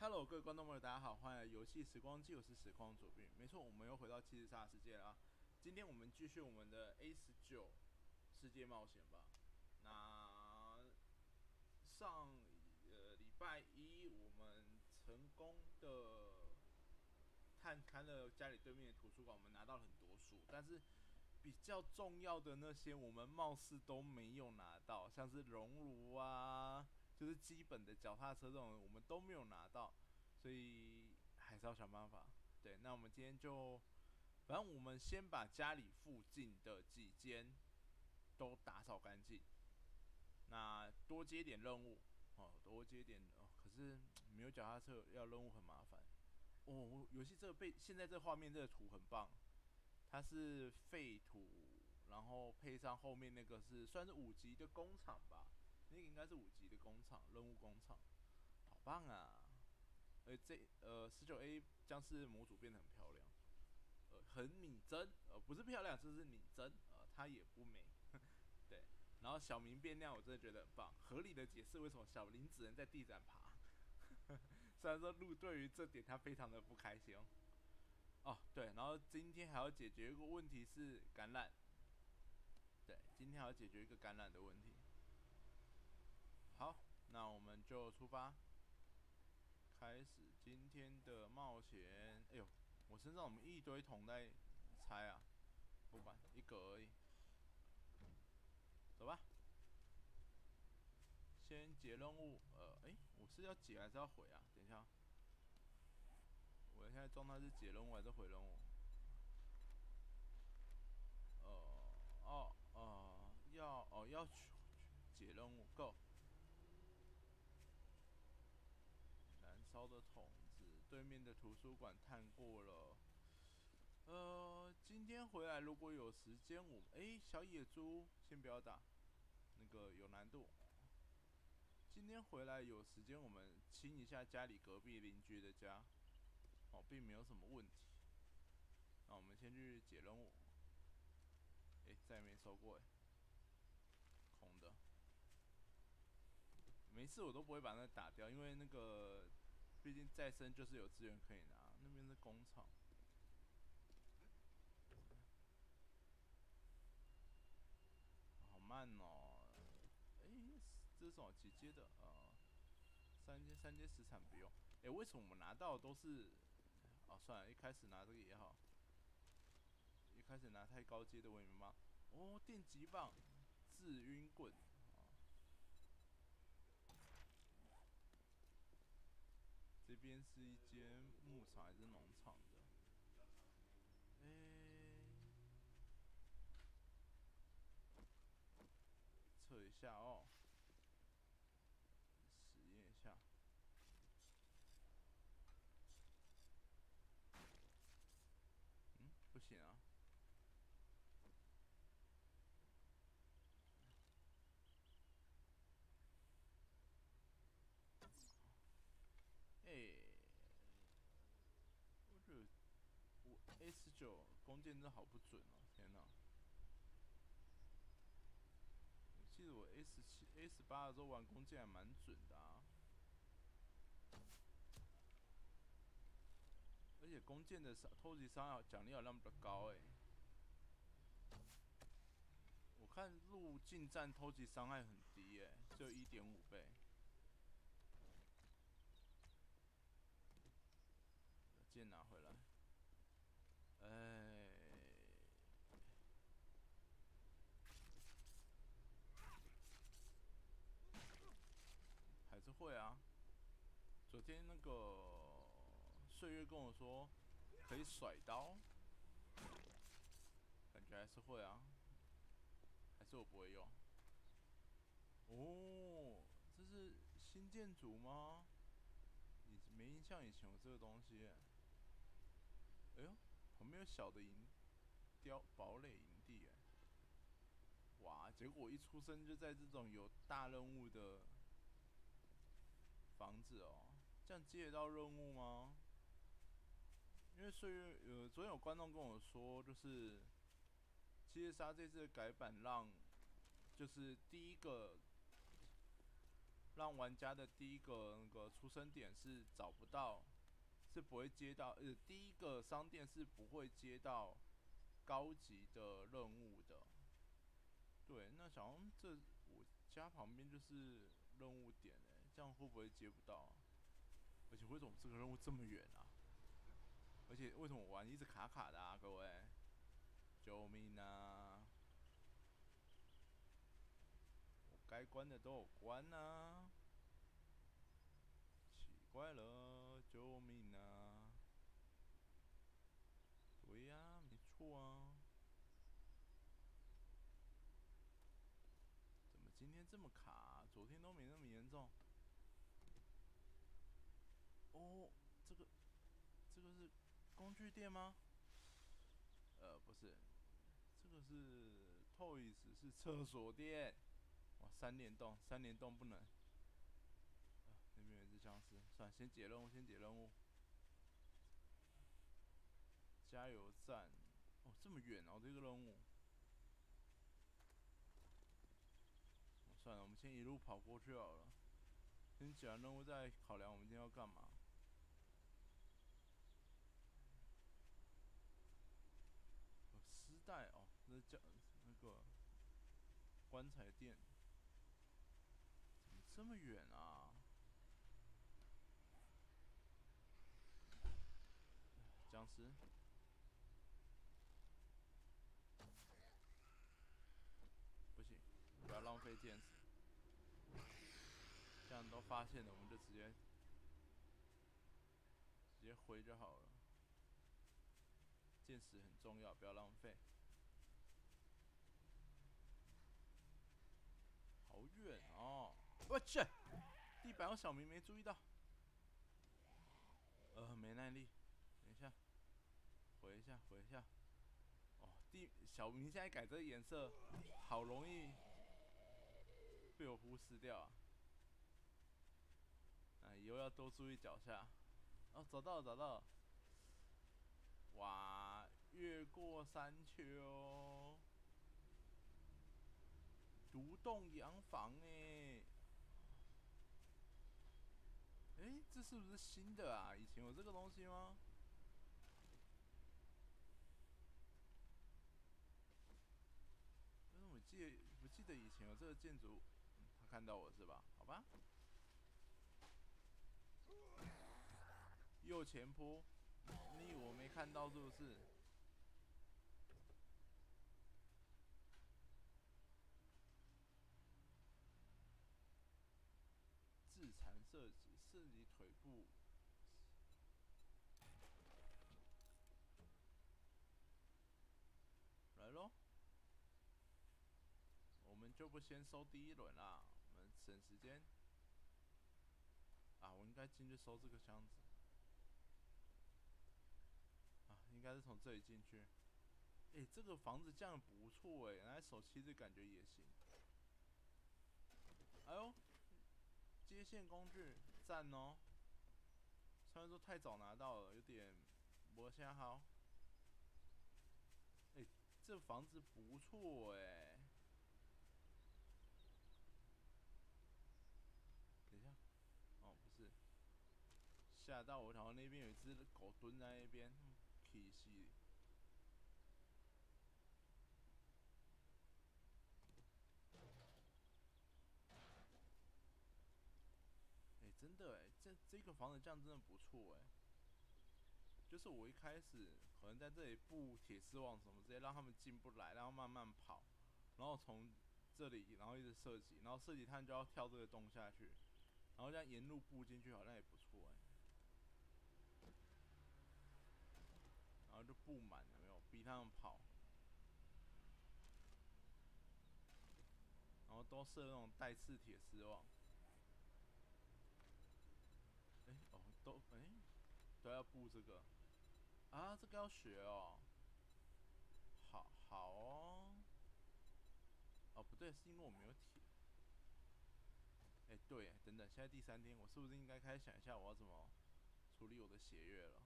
Hello，各位观众朋友，大家好，欢迎来游戏时光机，我是实况左边。没错，我们又回到七十杀的世界了。今天我们继续我们的 A19世界冒险吧。那上礼拜一我们成功的探勘了家里对面的图书馆，我们拿到了很多书，但是比较重要的那些我们貌似都没有拿到，像是熔炉啊，就是基本的脚踏车这种我们都没有拿到，所以还是要想办法。对，那我们今天就，反正我们先把家里附近的几间都打扫干净，那多接点任务哦，多接点哦。可是没有脚踏车要任务很麻烦哦。游戏这个现在这画面这个图很棒，它是废土，然后配上后面那个是算是5级的工厂吧，那个应该是5级的工厂，任务工厂，好棒啊！19A 僵尸模组变得很漂亮，很拟真，不是漂亮，就是拟真，它也不美，对。然后小明变亮，我真的觉得很棒，合理的解释为什么小林只能在地上爬。虽然说鹿对于这点他非常的不开心哦，对，然后今天还要解决一个问题是感染，对，今天还要解决一个感染的问题。好，那我们就出发，开始今天的冒险。哎呦，我身上我们一堆桶在拆啊，不管一个而已，走吧。先解任务，我是要解还是要回啊？等一下，我现在状态是解任务还是回任务？要解任务，Go。燃烧的桶子，对面的图书馆探过了。今天回来如果有时间，小野猪先不要打，那个有难度。今天回来有时间，我们清一下家里隔壁邻居的家，哦，并没有什么问题。那我们先去解任务。再也没收过空的。每次我都不会把那个打掉，因为那个毕竟再生就是有资源可以拿。那边是工厂，好慢哦。这是什么几阶的？3阶石产不用。为什么我们拿到的都是？算了，一开始拿这个也好。一开始拿太高阶的我也没办法。哦，电击棒、治晕棍。这边是一间牧场还是农场的？测一下哦，实验一下。不行啊。我觉得我 A19弓箭真好不准哦，天哪！我记得我 A18的时候玩弓箭还蛮准的啊，而且弓箭的偷袭伤害奖励好像比较高我看陆近战偷袭伤害很低只有1.5倍。剑拿回来。还是会啊。昨天那个岁月跟我说可以甩刀，感觉还是会啊。还是我不会用。哦，这是新建筑吗？你没印象以前有这个东西。哎呦，旁边有小的堡垒营地哇！结果我一出生就在这种有大任务的房子哦，这样接得到任务吗？因为昨天有观众跟我说，就是七夜杀这次的改版让，就是第一个让玩家的第一个那个出生点是找不到，是不会接到，第一个商店是不会接到高级的任务的。对，那想要我家旁边就是任务点这样会不会接不到啊？而且为什么这个任务这么远啊？而且为什么我玩一直卡卡的啊？各位，救命啊！我该关的都有关啊，奇怪了，救命啊！对呀，没错啊。怎么今天这么卡啊？昨天都没那么严重。哦，这个是工具店吗？不是，这个是 Toys 是厕所店。哇，三连动不能。那边有一只僵尸，算了，先解任务，先解任务。加油站，哦，这么远哦，这个任务。算了，我们先一路跑过去好了。先解完任务再考量我们今天要干嘛。丝带哦，那个棺材店，怎么这么远啊？僵尸，不行，不要浪费剑士。这样都发现了，我们就直接挥就好了。剑矢很重要，不要浪费。好远哦！我去，地板有小明没注意到。没耐力，等一下，回一下，回一下。哦，小明现在改这个颜色，好容易被我忽视掉啊！以后要多注意脚下。哦，找到了，找到了。哇，越过山丘，独栋洋房这是不是新的啊？以前有这个东西吗？但是我记得以前有这个建筑，他看到我是吧？好吧。右前坡，你以为我没看到是不是？自残设计腿部。来咯，我们就不先收第一轮啦，我们省时间。我应该进去收这个箱子。应该是从这里进去。这个房子这样不错拿来手漆的感觉也行。哎呦，接线工具赞哦。虽然说太早拿到了，有点没下好。这房子不错等一下，哦不是，吓到我，然后那边有一只狗蹲在那边，气死！真的这个房子这样真的不错就是我一开始可能在这里布铁丝网什么之类，让他们进不来，然后慢慢跑，然后从这里，然后一直射击，然后射击他们就要跳这个洞下去，然后这样沿路布进去好像也不错然后就布满了没有，逼他们跑，然后都设那种带刺铁丝网。都要布这个这个要学哦。好哦。不对，是因为我没有铁。对，等等，现在第3天，我是不是应该开始想一下我要怎么处理我的血月了？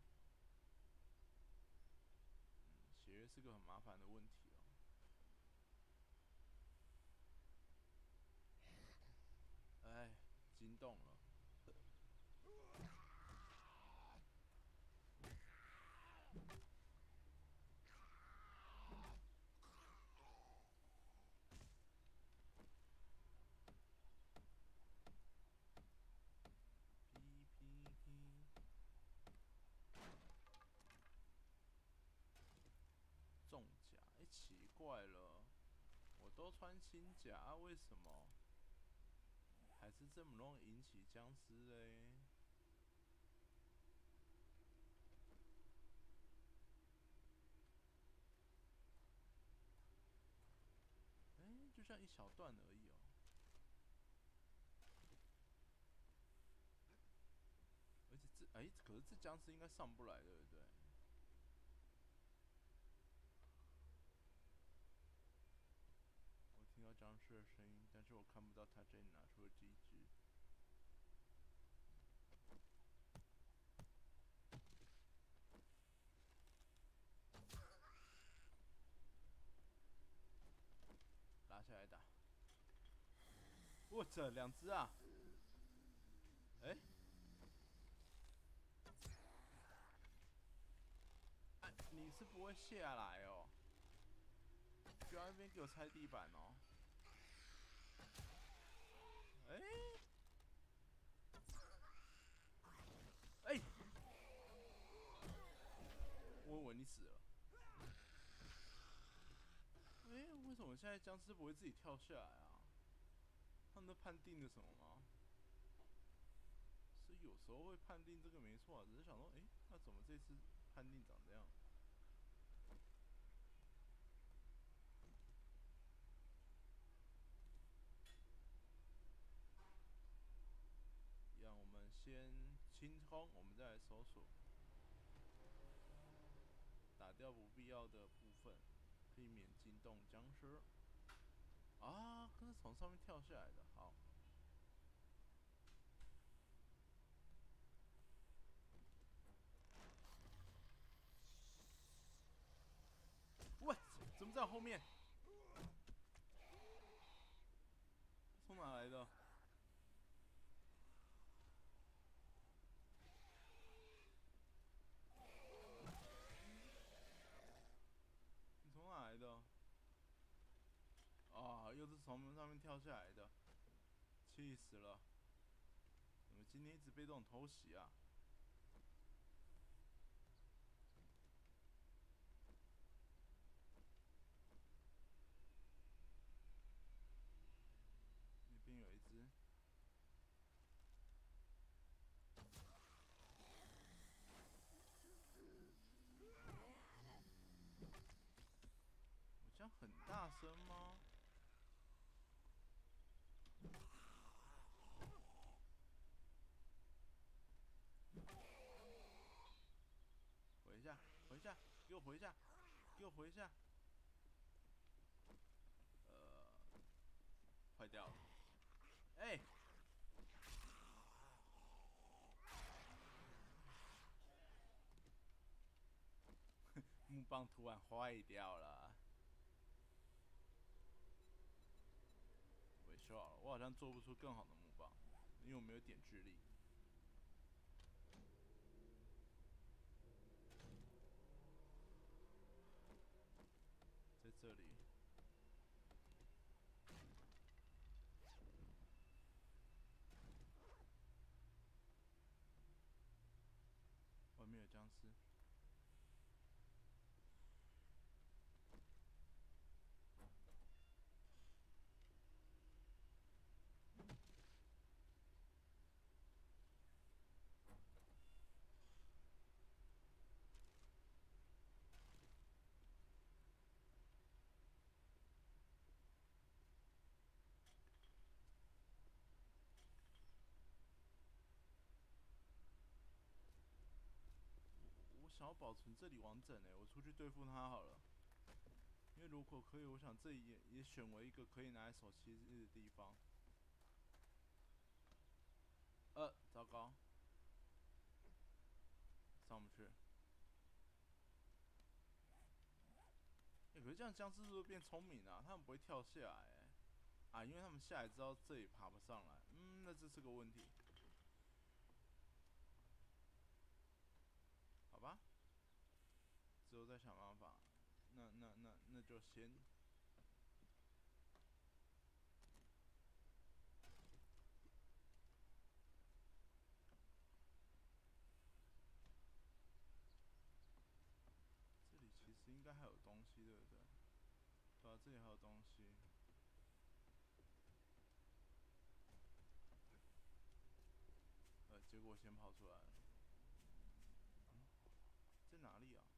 血月是个很麻烦的问题哦。今动了。重甲，奇怪了，我都穿轻甲，为什么还是这么容易引起僵尸嘞？就像一小段而已哦。而且可是这僵尸应该上不来，对不对？我听到僵尸的声音，但是我看不到他在哪，除了这一只。拉下来打。我这2只啊！你是不会下来哦，就在那边给我拆地板哦。我以为你死了。为什么现在僵尸不会自己跳下来啊？他们都判定了什么吗？是有时候会判定这个没错，只是想说，那怎么这次判定长这样？一样，我们先清空，我们再来搜索，打掉不必要的部分，避免惊动僵尸。啊，可是从上面跳下来的，好。喂，怎么在我后面？从哪来的？你从哪来的？啊，又是从门上面跳下来的，气死了！怎么今天一直被这种偷袭啊？那边有一只。我这样很大声吗？回一下，回一下，给我回一下，给我回一下。坏掉了。木棒突然坏掉了。维修好了，我好像做不出更好的木棒，因为我没有点智力。在这里。外面有僵尸。我想要保存这里完整我出去对付他好了。因为如果可以，我想这里也选为一个可以拿来守旗日的地方。糟糕，上不去。可是这样僵尸是不是变聪明啊？他们不会跳下来因为他们下来知道这里爬不上来。 那这是个问题。好吧，之后再想办法。那就先。这里其实应该还有东西，对不对？对啊，这里还有东西。结果先跑出来了。在哪里啊？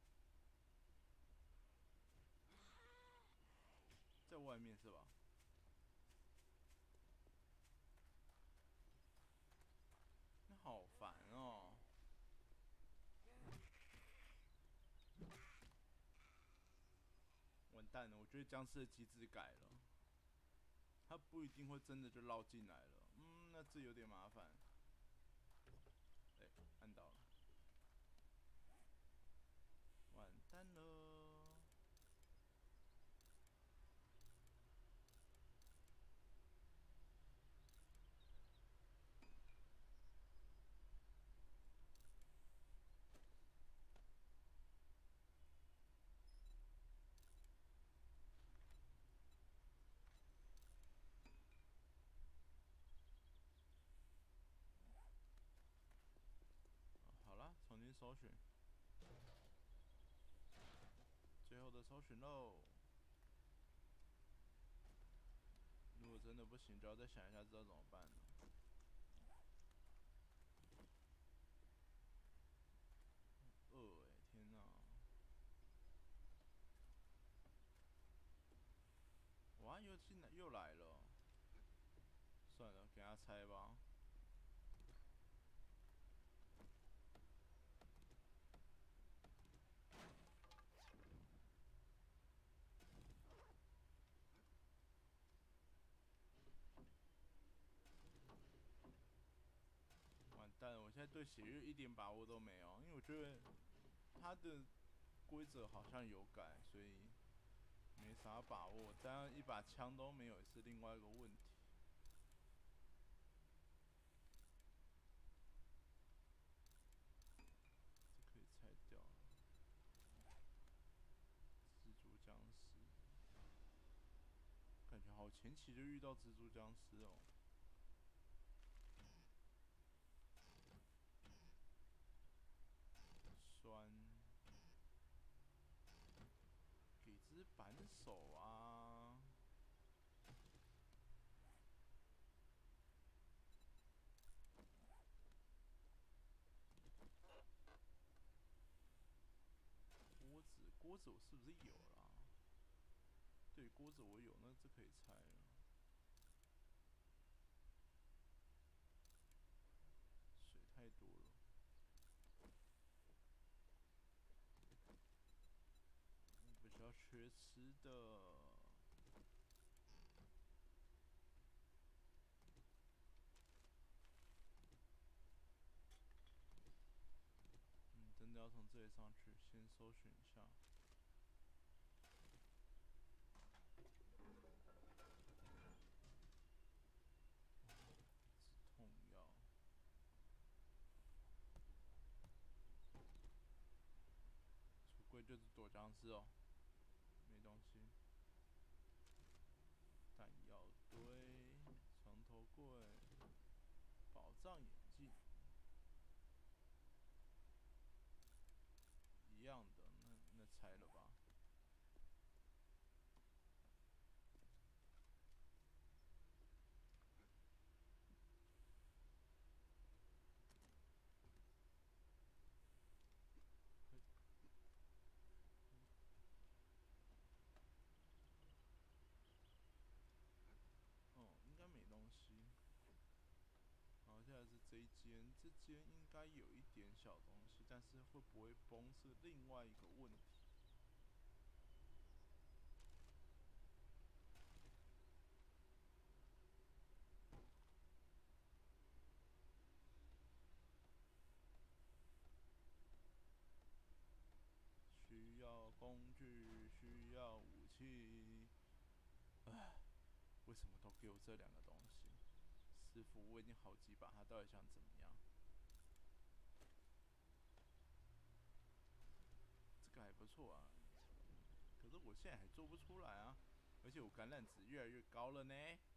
在外面是吧？那好烦哦。完蛋了，我觉得僵尸的机制改了，它不一定会真的就绕进来了。那这有点麻烦。按到了，完蛋了。好了，重新搜寻，最后的搜寻喽。如果真的不行，就要再想一下知道怎么办了。天哪！哇，又来了。算了，给他猜吧。完蛋了，我现在对血月一点把握都没有，因为我觉得他的规则好像有改，所以没啥把握。这样一把枪都没有，也是另外一个问题。这可以拆掉了。蜘蛛僵尸，感觉好前期就遇到蜘蛛僵尸哦。酸，给只扳手啊！锅子我是不是有啦？对，锅子我有，那这可以拆了。水太多了，比较缺吃的。真的要从这里上去，先搜寻一下。止痛药。橱柜就是躲僵尸哦，没东西。弹药堆，床头柜，宝藏眼镜，一样的，那拆了吧。应该没东西。然后现在是这一间，这间应该有一点小东西，但是会不会崩是另外一个问题。需要工具，需要武器。唉，为什么都给我这两个东西？ 师傅，我已经好几把，他到底想怎么样？这个还不错啊，可是我现在还做不出来啊，而且我感染值越来越高了呢。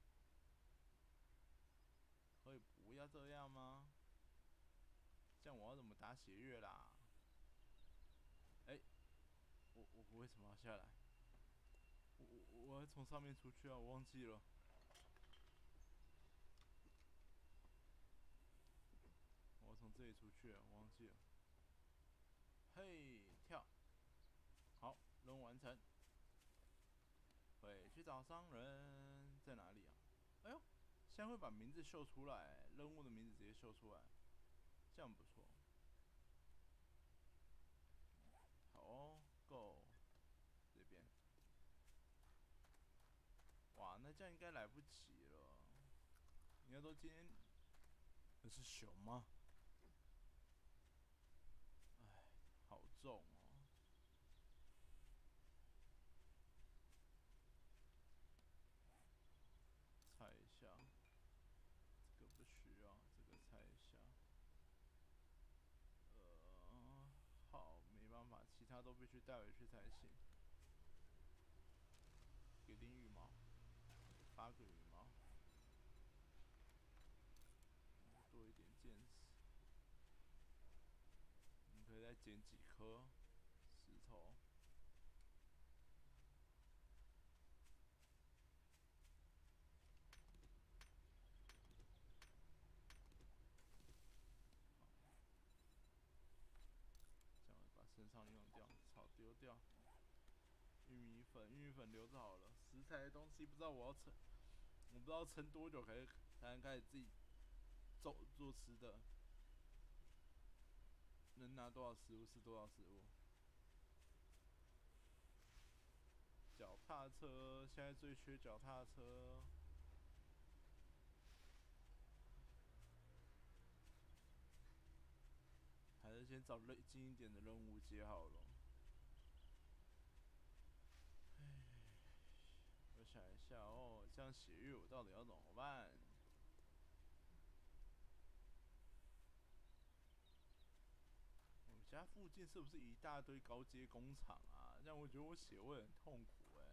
可以不要这样吗？这样我要怎么打血月啦？哎、我为什么要下来？我要从上面出去啊！我忘记了，我要从这里出去啊，我忘记了。嘿，跳，好，任务完成。回去找商人，在哪里啊？哎呦，现在会把名字秀出来，任务的名字直接秀出来，这样不错。好哦，Go 这边。哇，那这样应该来不及了。应该都今天，那是熊吗？哎，好重哦。猜一下，这个不需要，这个猜一下。好，没办法，其他都必须带回去才行。给点羽毛，8个羽毛，多一点剑士。你可以再捡几颗石头。这样把身上用掉，草丢掉。玉米粉留着好了。食材的东西不知道我不知道撑多久才能开始自己做吃的。能拿多少食物是多少食物。脚踏车现在最缺脚踏车。还是先找近一点的任务接好了。我想一下哦，这样血月我到底要怎么办？我家附近是不是一大堆高阶工厂啊？这样我觉得我血会很痛苦哎。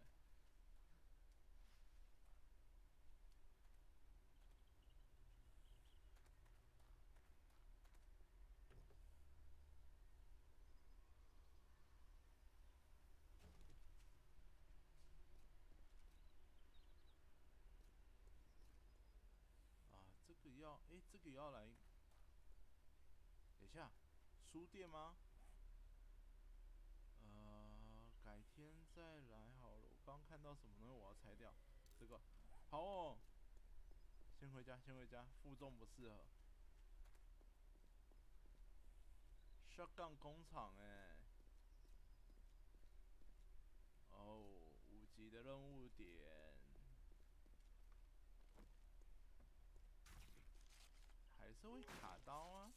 啊，这个要来，等一下，书店吗？改天再来好了。我刚看到什么东西，我要拆掉。这个，好哦，先回家，先回家，负重不适合。shotgun 工厂哎，哦，5级的任务点，还是会卡刀啊？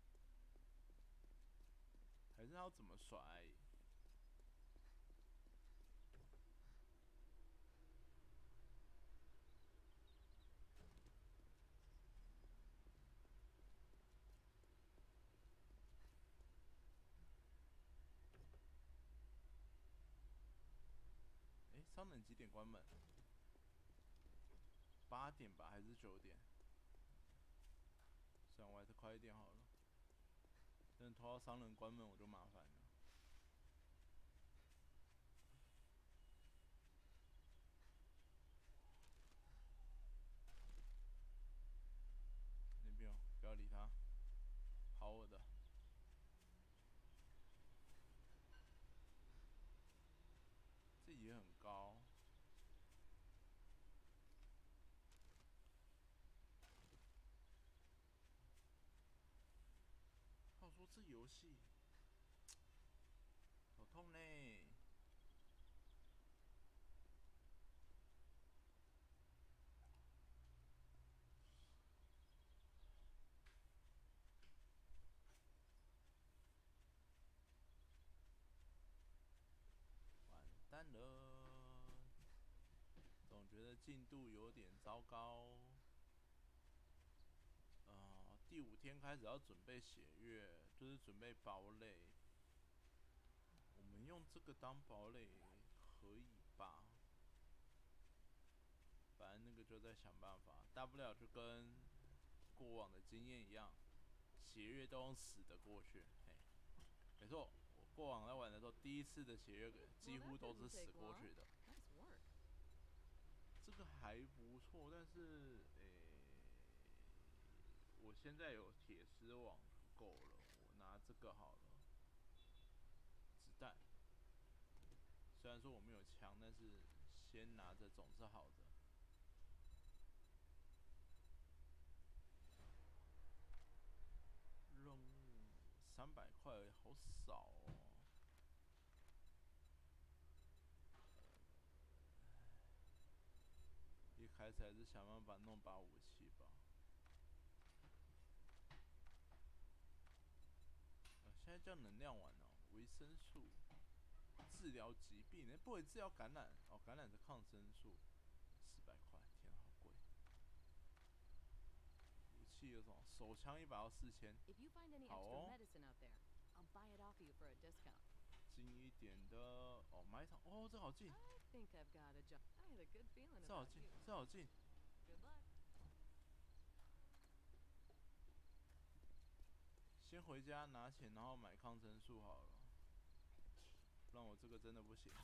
还是要怎么甩？商人几点关门？8点吧，还是9点？算我还是快一点好了。等拖到商人关门我就麻烦了。那边哦，不要理他，跑我的。这也很高。他说这游戏好痛呢。完蛋了，总觉得进度有点糟糕。 第5天开始要准备血月，就是准备堡垒。我们用这个当堡垒可以吧？反正那个就在想办法，大不了就跟过往的经验一样，血月都用死的过去。嘿，没错，我过往在玩的时候，第一次的血月几乎都是死过去的。这个还不错，但是我现在有铁丝网够了，我拿这个好了。子弹，虽然说我没有枪，但是先拿着总是好的。任务300块而已，好少哦。一开始还是想办法弄把武器吧。现在叫能量丸哦，维生素，治疗疾病，不会治疗感染哦，感染的抗生素，400块，天啊，好贵。武器有什么？手枪一把要4000，好哦。近一点的哦，买一场哦，这好近，这好近，这好近。先回家拿钱，然后买抗生素好了，不然我这个真的不行。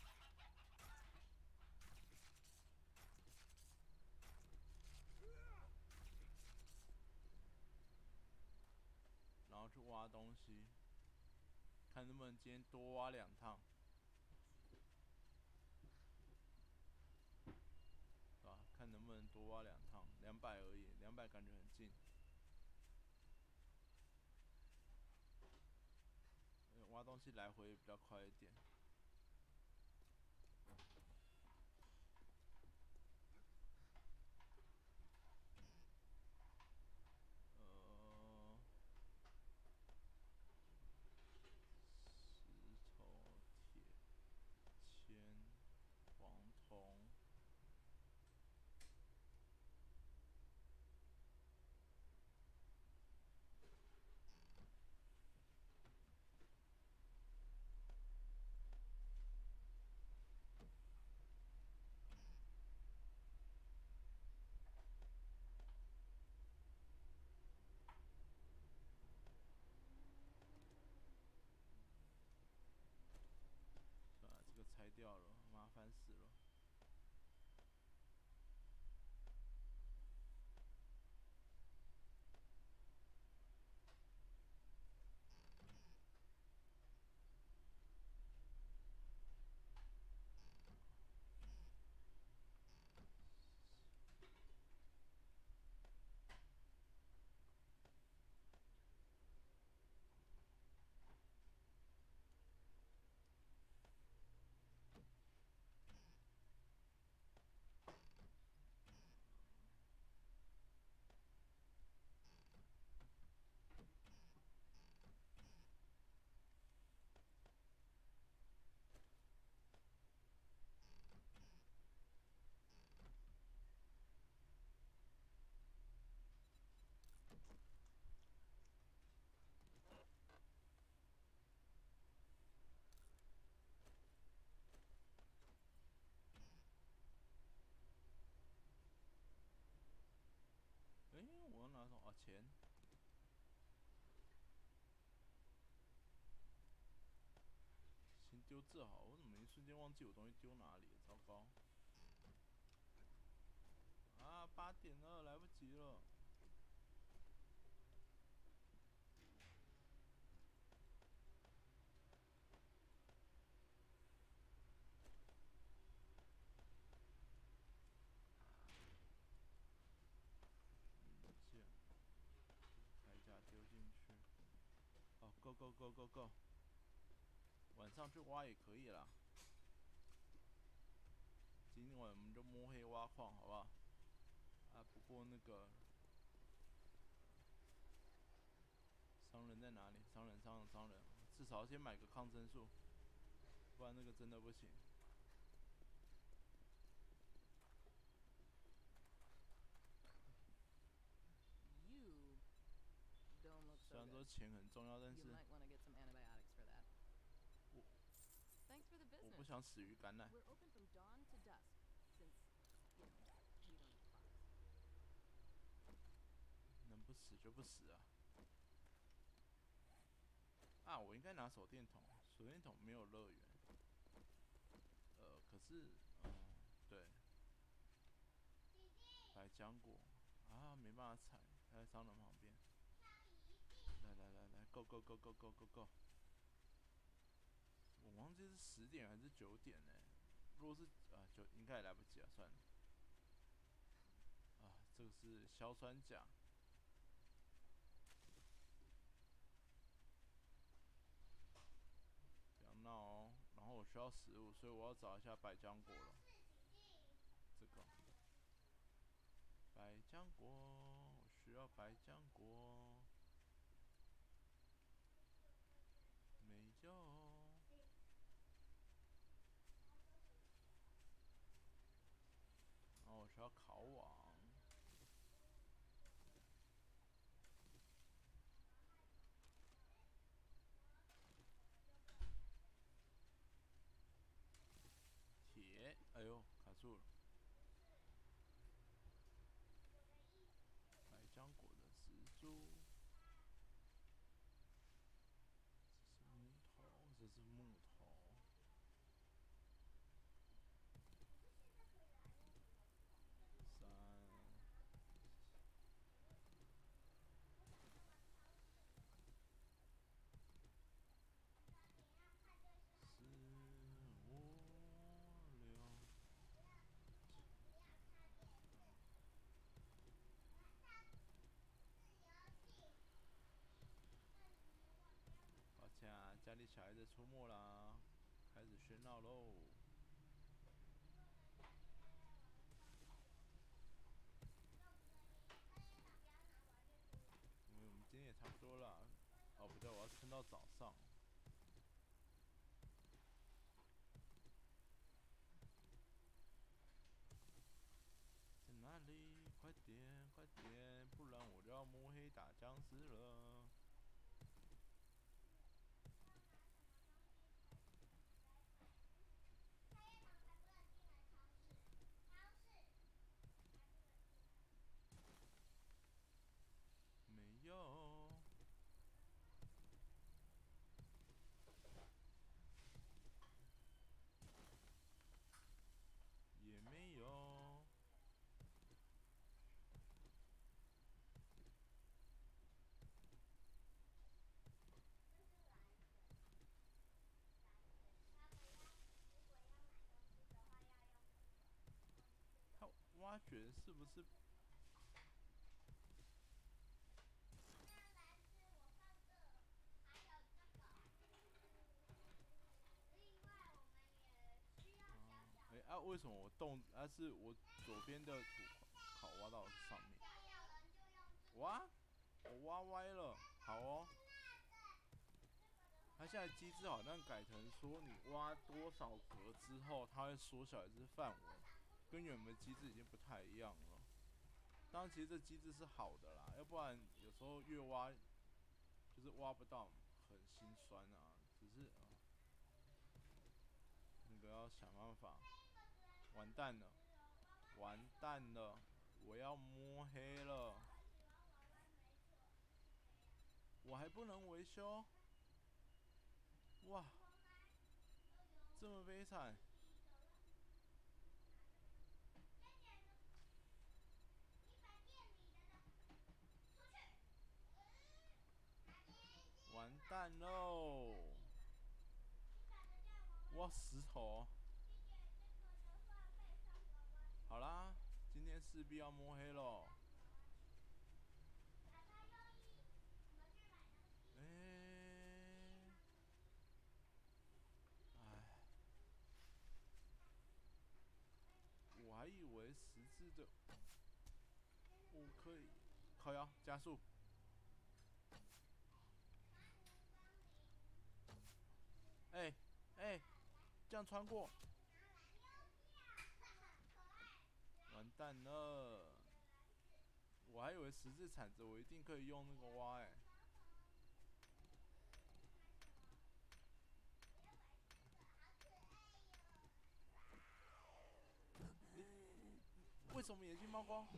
然后去挖东西，看能不能今天多挖2趟，对吧？看能不能多挖2趟，200而已，200感觉很近。挖东西来回比较快一点。石头、铁、铅、黄铜。算了，这个拆掉了，麻烦死了。我要拿什么？哦，钱。先丢这好，我怎么一瞬间忘记我东西丢哪里了？糟糕！啊，8点了，来不及了。剑，铠甲丢进去。哦，go go go go go！晚上去挖也可以啦。今晚我们就摸黑挖矿，好不好？啊，不过那个商人在哪里？商人，至少先买个抗生素，不然那个真的不行。 说钱很重要，但是 You might want to get some antibiotics for that. 我 Thanks for the 我不 business. 想死于感染， We're open from dawn to dusk, since, you know, we don't have clocks. 能不死就不死啊！啊，我应该拿手电筒，手电筒没有乐园。可是，对，白浆果啊，没办法采，它在商人旁边。来 ，Go Go Go Go Go Go Go！我忘记是10点还是9点呢？如果是就应该也来不及了，算了。啊，这个是硝酸钾。不要闹哦。然后我需要食物，所以我要找一下白浆果了。这个白浆果，我需要白浆果。没有。然后我需要烤网。铁，哎呦，卡住了。白浆果的植株。这是木头。3、4、5、6。抱歉啊，家里小孩子出没啦，开始喧闹喽。我们今天也差不多了。哦，不对，我要撑到早上。在哪里？快点，快点，不然我就要摸黑打僵尸了。没有。也没有。他挖掘是不是？为什么我动？是我左边的土考挖到上面。挖？我挖歪了。好哦。它现在机制好像改成说，你挖多少格之后，它会缩小一只范围，跟原本的机制已经不太一样了。当然，其实这机制是好的啦，要不然有时候越挖就是挖不到，很心酸啊。只是那个要想办法。完蛋了，完蛋了，我要摸黑了。我还不能维修？哇，这么悲惨！完蛋喽！哇，石头。好啦，今天势必要摸黑喽。我还以为十字的，我可以靠腰加速。这样穿过。完蛋了！我还以为十字铲子我一定可以用那个挖什么眼睛冒光？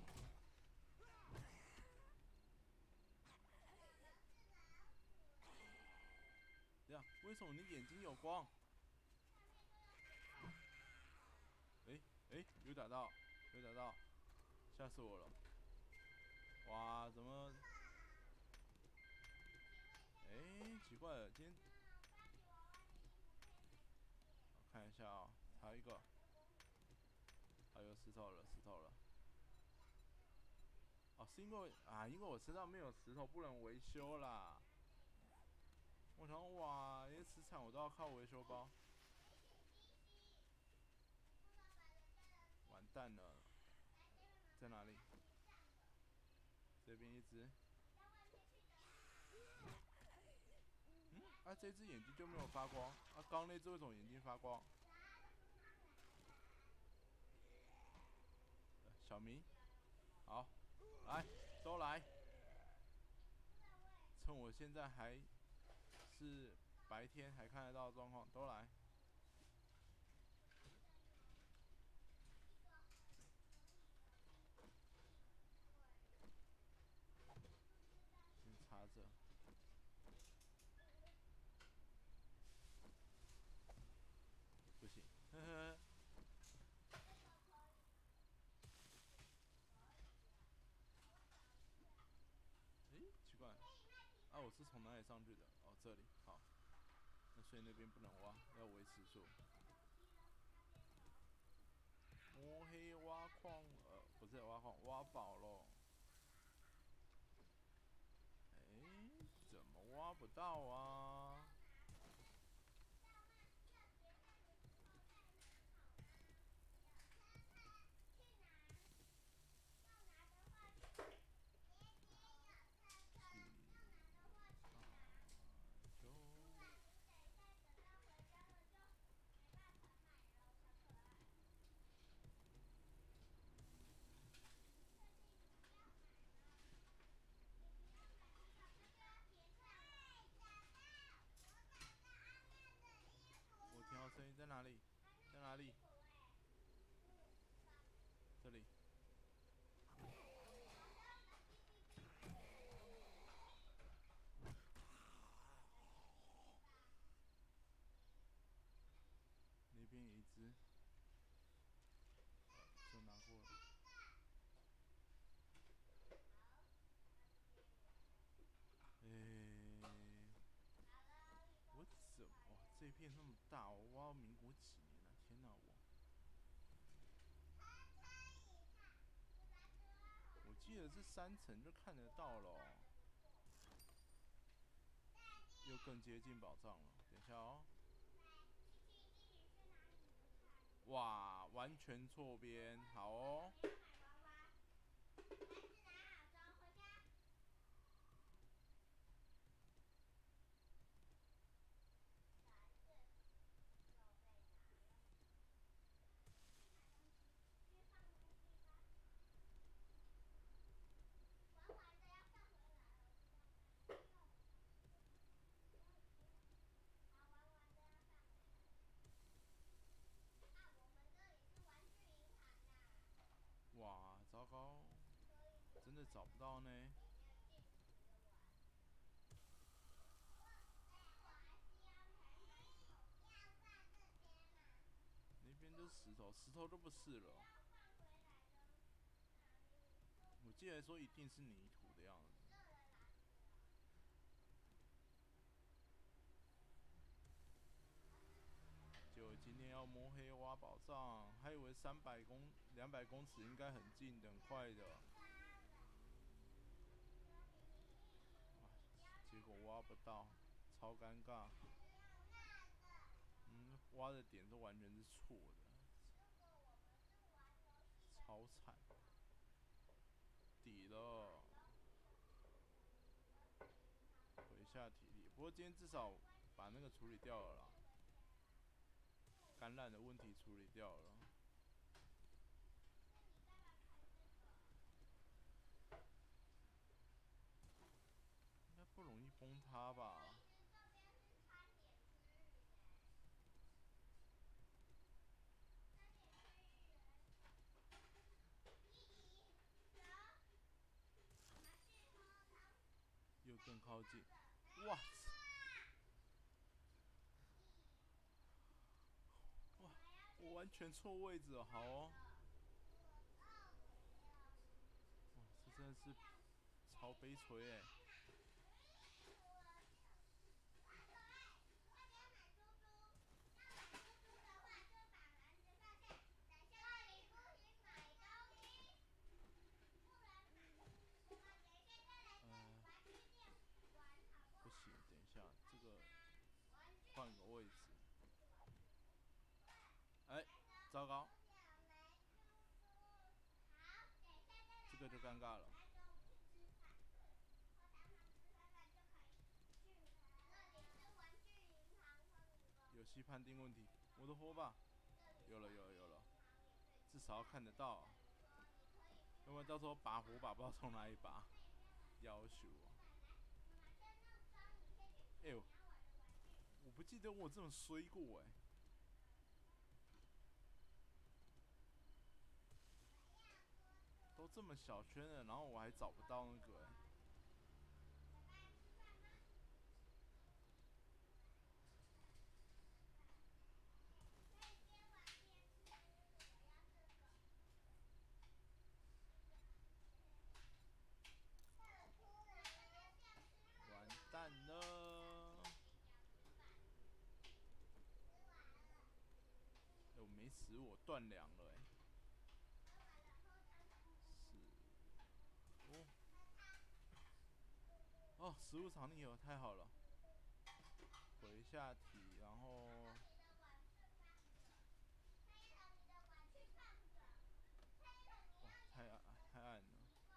这样，为什么你眼睛有光？有打到，有打到，吓死我了！哇，怎么？奇怪了，今天我看一下啊、还有一个，还有石头了，石头了。哦，是因为我身上没有石头，不能维修啦。我想哇，连磁场我都要靠维修包，完蛋了，在哪里？这边一只。这只眼睛就没有发光，刚那只为什么眼睛发光？小明，好，来，都来，趁我现在还是白天还看得到的状况，都来。先插着。不行，呵呵。奇怪，我是从哪里上去的？哦，这里，好。那所以那边不能挖，要维持住。摸黑挖矿，不是挖矿，挖宝咯。怎么挖不到啊？我听到声音在哪里？在哪里？这里。那边有一只，就拿过了。我怎么哇？这片那么大，我挖到民国几年了？天哪，我记得是3层就看得到了、哦，又更接近宝藏了。等一下哦。哇，完全错边，好哦。哇，糟糕，真的找不到呢。那边都是石头，石头都不是了。我记得说一定是泥土的样子。就今天要摸黑挖宝藏，还以为200公尺应该很近的、很快的，结果挖不到，超尴尬。挖的点都完全是错的，超惨。底了，回下体力。不过今天至少把那个处理掉了啦，感染的问题处理掉了。应该不容易崩塌吧？ 更靠近。哇！哇！我完全错位置了，好哦。哇，这真的是超悲催哎。不行，等一下，这个换个位置。哎，糟糕，这个就尴尬了。游戏判定问题，我的火把，有了，至少要看得到、啊，要不然到时候拔火把不知道从哪里拔，要求啊。哎呦，我不记得我这么衰过哎、都这么小圈了，然后我还找不到那个哎、完蛋了！我没死，我断粮了哎、是哦哦，食物场地有太好了，回下体，然后哇太暗了，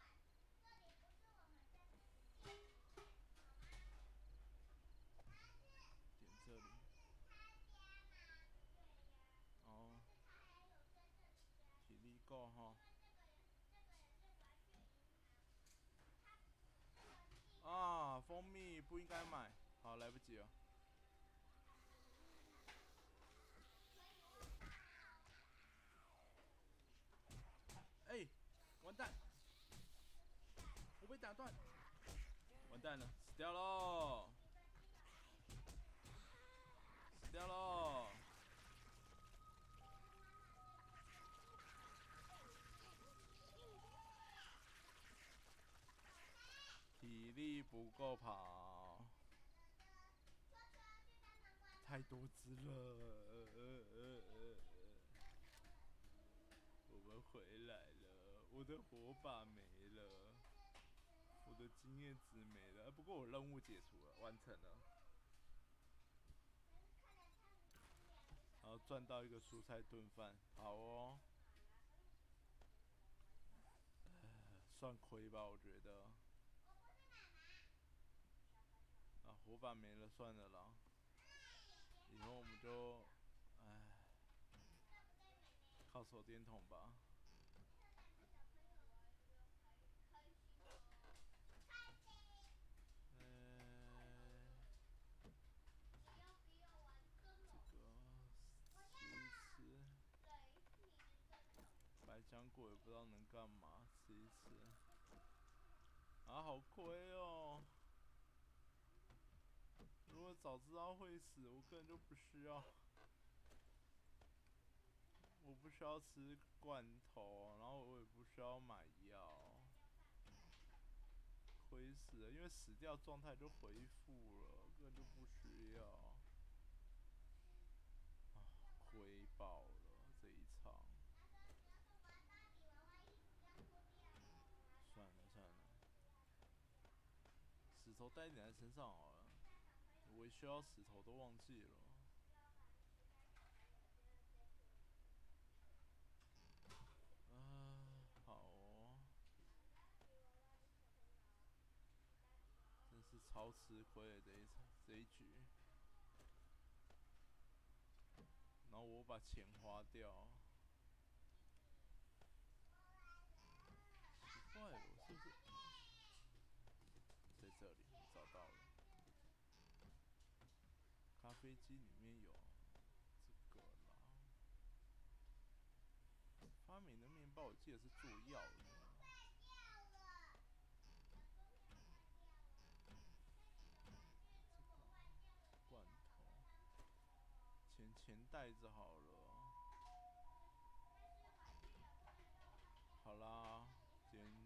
点这里，哦，体力够哈。啊，蜂蜜不应该买，好来不及了。哎，完蛋，我被打断，完蛋了，死掉喽，死掉喽！体力不够跑，太多只了。我们回来了，我的火把没了，我的经验值没了。不过我任务解除了，完成了。然后赚到一个蔬菜炖饭，好哦。算亏吧，我觉得。啊，火把没了，算了啦。以后我们就，唉，靠手电筒吧。这个吃一吃，白浆果也不知道能干嘛，吃一吃。啊，好亏哦！如果早知道会死，我根本就不需要。我不需要吃罐头，然后我也不需要买药，亏死了，因为死掉状态就恢复了，根本就不需要。啊，亏爆了这一场。算了，石头带点在身上好了，我需要石头都忘记了。好哦。真是超吃亏的这一局，然后我把钱花掉，奇怪了，我是不是在这里找到了？咖啡机里面有这个啦，发明的面包我记得是做药的。 钱带着好了。好啦，今天，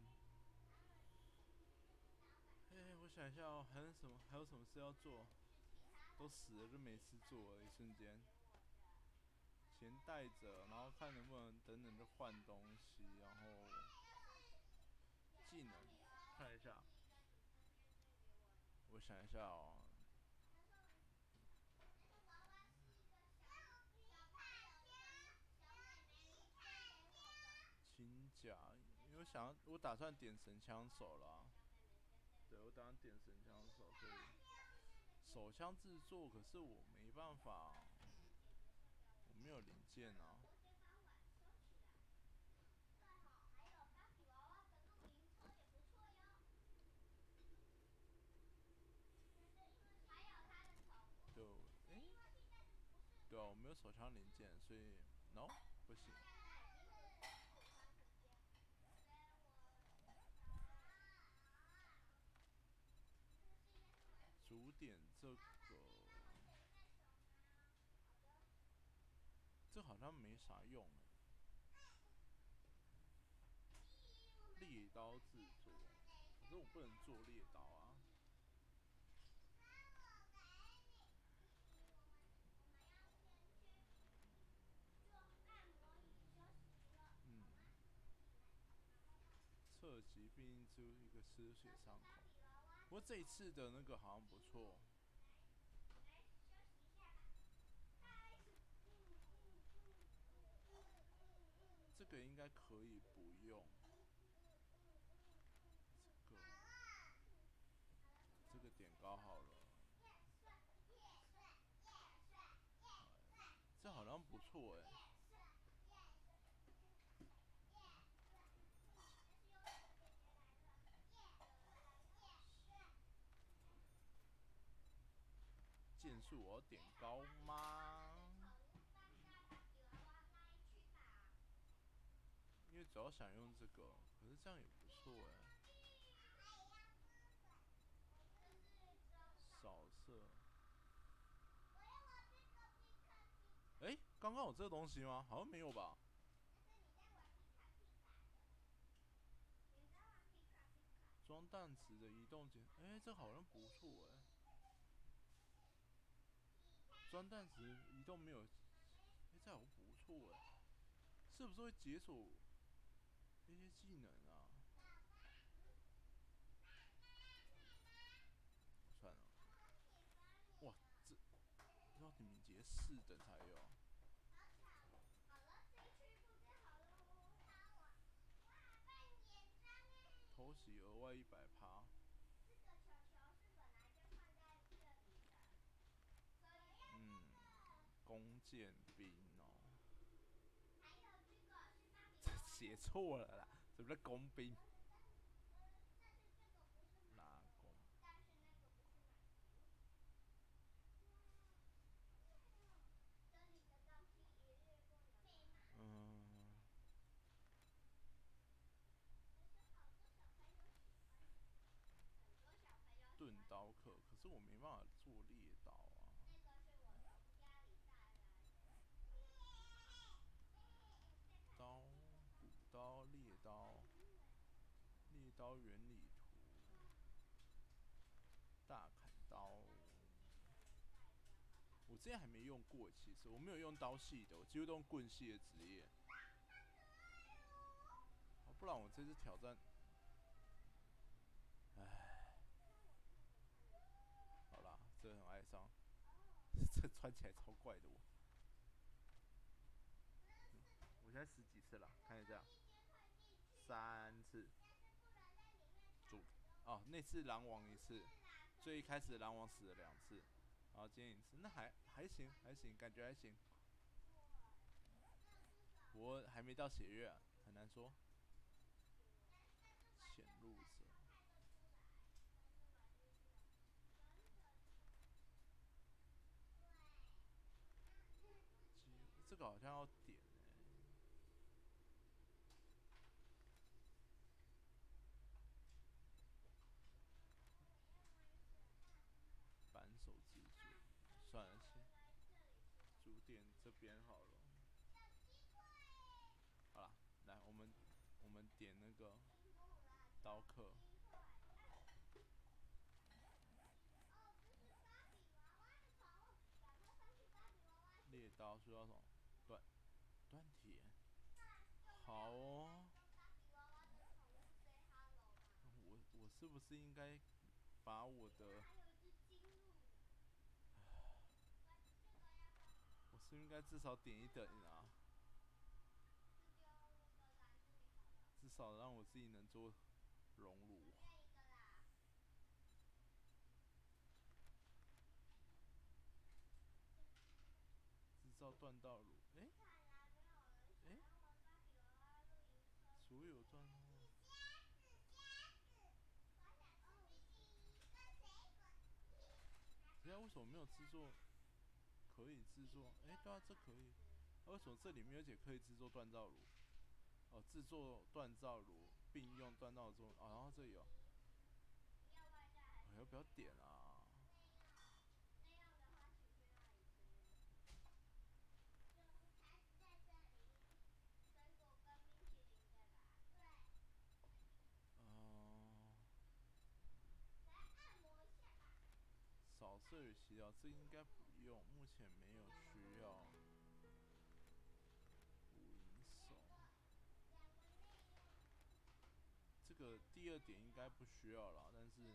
我想一下哦，还有什么事要做？都死了就没事做了，一瞬间。钱带着，然后看能不能等等就换东西，然后技能看一下，我想一下哦。轻甲，因为我打算点神枪手啦。对，我打算点神枪手，所以手枪制作，可是我没办法，我没有零件啊。就对啊，我没有手枪零件，所以 no 不行。主点这好像没啥用猎刀制作，可是我不能做猎刀啊。嗯，侧击并只有一个失血伤口。不过这一次的那个好像不错。这个应该可以不用。这个点高好了。这好像不错剑术我要点高吗？因为主要想用这个，可是这样也不错扫射。刚刚有这个东西吗？好像没有吧。装弹池的移动键，这好像不错装弹池移动没有，这好像不错是不是会解锁一些技能啊？算了，哇，这要敏捷4等才有。偷袭额外100%。弓箭兵哦，这写错了啦，什么叫工兵？哪工？钝刀客，可是我没办法做猎刀啊。刀、补刀、猎刀、猎刀原理图、大砍刀。我之前还没用过，其实我没有用刀系的，我几乎都用棍系的职业。不然我这次挑战，好啦，这很哀伤，这穿起来超怪的我。我现在死几次了？看一下，3次。那次狼王1次，最一开始狼王死了2次，然后今天1次，那还行，感觉还行。不过还没到血月很难说。潜入者，这个好像要点扳手制作，算了，先主点这边好了。好啦，来，我们点那个刀客。猎刀需要什么？锻铁。好哦。我是不是应该把我的？我是应该至少点一等啊，至少让我自己能做熔炉。制造锻造炉，所有锻造。等下为什么没有制作？可以制作，对啊，这可以。为什么这里面而且可以制作锻造炉？哦，制作锻造炉并用锻造中，然后这里有。要不要点啊？扫射与洗澡，这应该不用，目前没有需要。捕蝇手，这个第二点应该不需要啦，但是，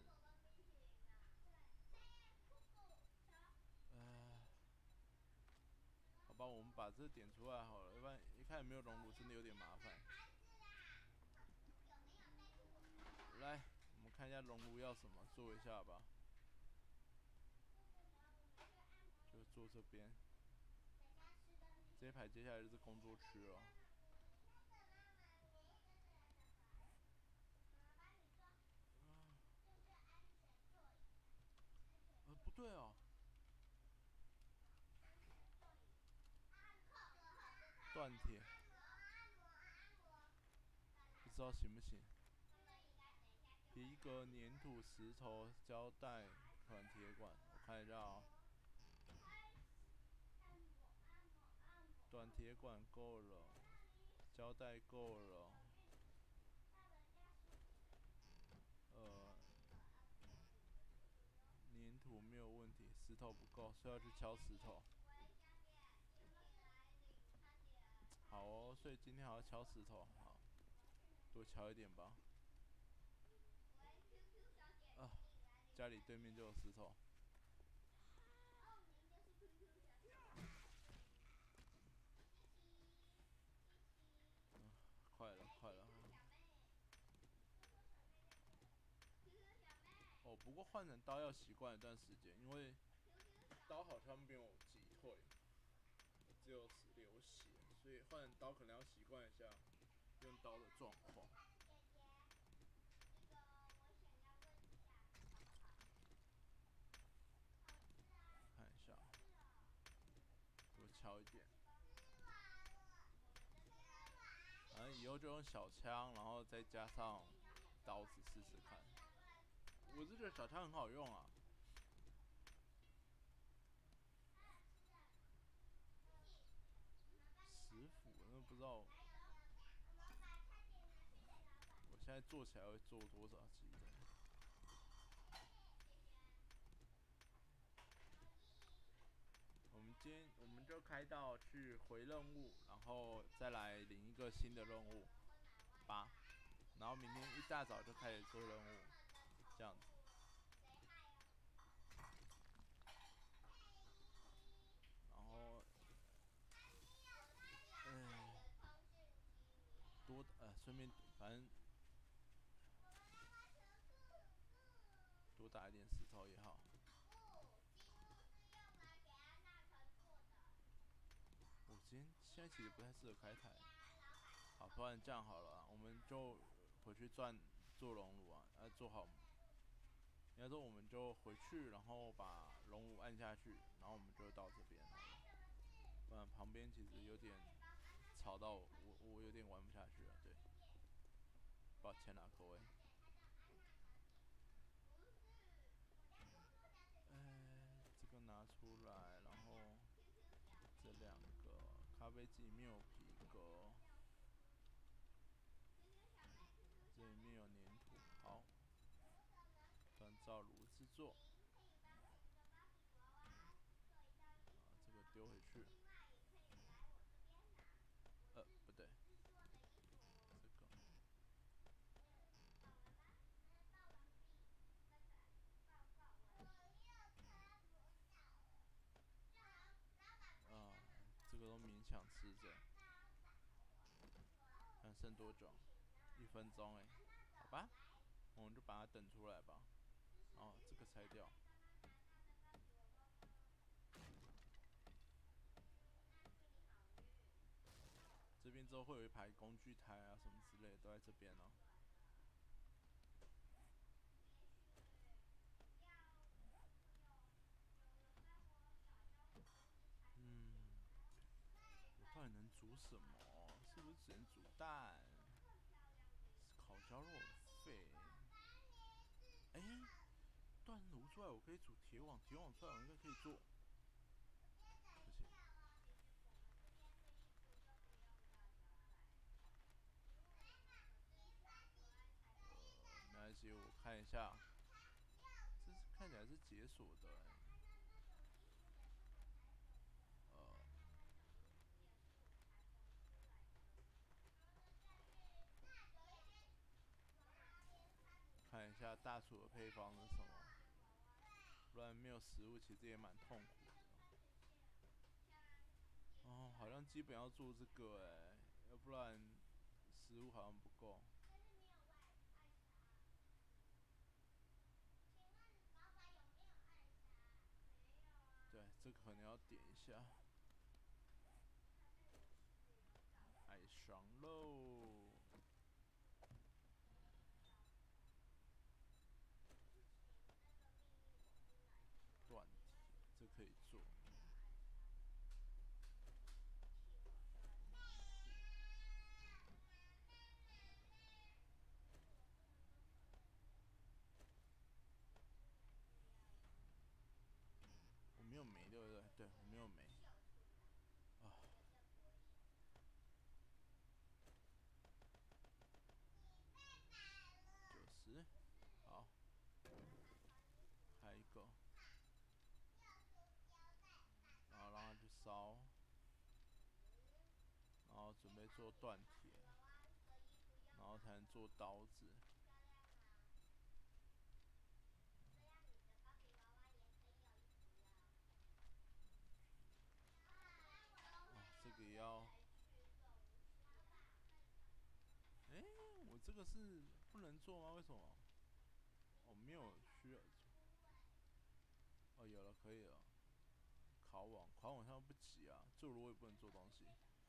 好吧，我们把这点出来好了，要不然一开始没有熔炉真的有点麻烦。来，我们看一下熔炉要什么，做一下吧。就坐这边。这一排接下来就是工作区了。不对哦。锻铁，不知道行不行。皮革、粘土、石头、胶带、软铁管，我看一下哦。短铁管够了，胶带够了，粘土没有问题，石头不够，所以要去敲石头。好哦，所以今天还要敲石头，好，多敲一点吧。家里对面就有石头。快了，快了。哦，不过换成刀要习惯一段时间，因为刀好像没有击退，只有流血，所以换成刀可能要习惯一下用刀的状况。看一下，多敲一点。反正以后就用小枪，然后再加上刀子试试看。我是觉得小枪很好用啊。石斧，那不知道。我现在做起来会做多少鸡的？我们就开到去回任务，然后再来领一个新的任务8，然后明天一大早就开始做任务，这样子。然后，顺便反正多打一点石头也好。我现在其实不太适合开台。好，不然这样好了，我们就回去做熔炉啊，做好。应该说我们就回去，然后把熔炉按下去，然后我们就到这边好了。不然旁边其实有点吵到我有点玩不下去了，对。抱歉啦，各位。这个拿出来，然后这2 杯机里面有皮革，这里面有粘土，好，锻造炉制作。这个丢回去。不对，这个。这个都勉强吃着。看剩多久？1分钟哎，好吧，我们就把它等出来吧。哦，这个拆掉。这边之后会有一排工具台啊什么之类的都在这边哦。我到底能煮什么？是不是只能煮蛋？烤焦肉废。断炉出来我可以煮铁网，铁网出来我应该可以做。不行。没关系，我看一下。这是看起来是解锁的看一下大厨的配方是什么，不然没有食物其实也蛮痛苦的。好像基本要做这个要不然食物好像不够。对，这个可能要点一下。爱上喽。锻铁，这可以做。我没有煤，对不对？对，我没有煤。90，好，开一个，然后让它去烧，然后准备做锻铁，然后才能做刀子。这个也要。我这个是不能做吗？为什么？没有需要。有了，可以了。烤网，烤网上不急啊，做炉我也不能做东西。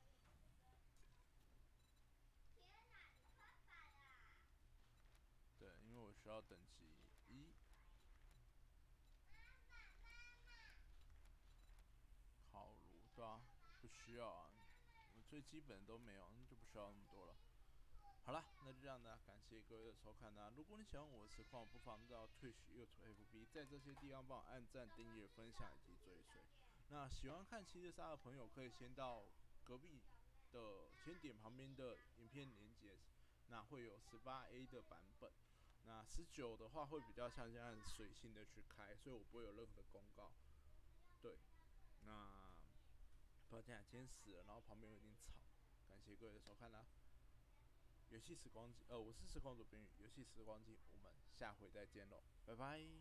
对，因为我需要等级1。烤炉，对啊，不需要啊，我最基本的都没有，那就不需要那么多了。好啦，那就这样的，感谢各位的收看啦。如果你喜欢我的实况，不妨到 Twitch、YouTube、FB，在这些地方帮我按赞、订阅、分享以及追随。那喜欢看七日杀的朋友，可以先到隔壁的，先点旁边的影片连结，那会有18A 的版本。那19的话会比较像这样随性的去开，所以我不会有任何的公告。对，那抱歉，今天死了，然后旁边有点吵。感谢各位的收看啦。游戏时光机，我是实况主编，游戏时光机，我们下回再见喽，拜拜。